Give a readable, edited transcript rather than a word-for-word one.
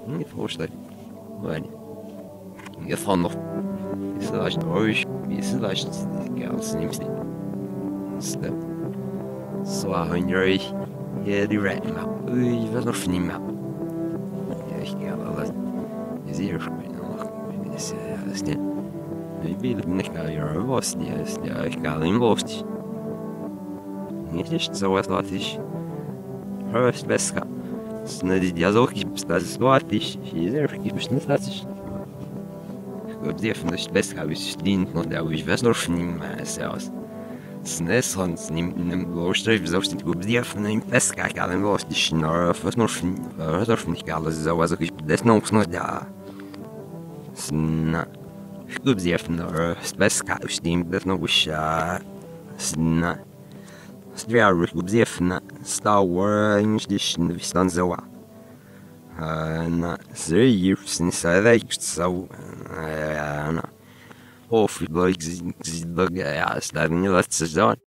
Niet voorstellen. Maar je gaat nog. Is het als je ooit. Is het als je als niemand. Snap. Zwaar hongerig. Ja, die red map. Je was nog niet map. Ja, ik ga wel dat. Je ziet er nog. Is het niet. Ik weet niet naar je was. Ja, ik ga alleen los. Niet is zo wat laat is. Hörst besser. Я зовут Стасватич, ich bestimmt das ich. Die von der Spes habe ich dient noch der ich weiß noch nicht mehr aus. Snes und nimmt nem Lostrif so sind gut die von dem Spes gar nicht los die Schnur was noch nicht alles so also ich das noch da. Sna. Ich glaube sie von der Spes stimmt das noch ich sna. Stwierdam, że Star Wars edition is dan zo. Zeer sinds hij zo. Of ik ja, is dat niet laatste zo.